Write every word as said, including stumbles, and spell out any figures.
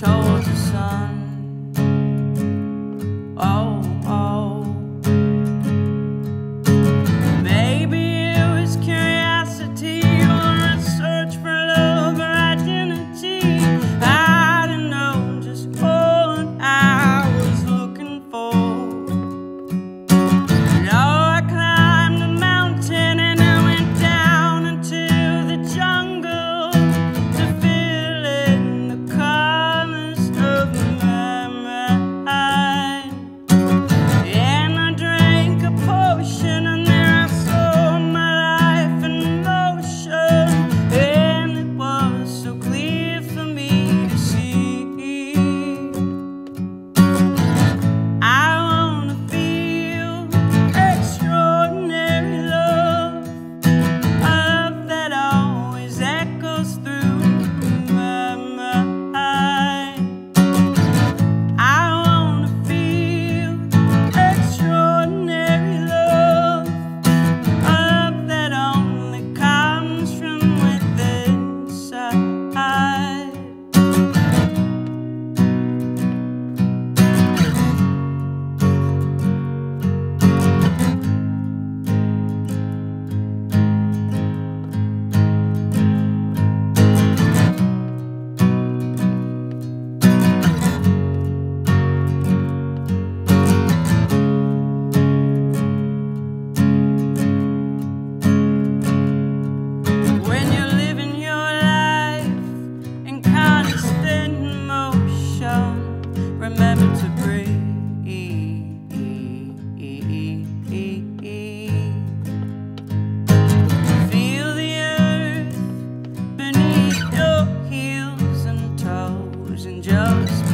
towards the sun. Oh, oh. Maybe it was curiosity or a search for love or identity. I don't know just what I was looking for. No, I climbed the mountain and I went down into the jungle to fill in the colors of my mind. And I drank a potion and there I saw my life in motion. And it was so clear for me to see. I wanna feel extraordinary love, a love that always echoes through my mind. I wanna feel extraordinary love, a love that only comes from within inside. When you're living your life in constant motion, remember to breathe. Feel the earth beneath your heels and toes, and just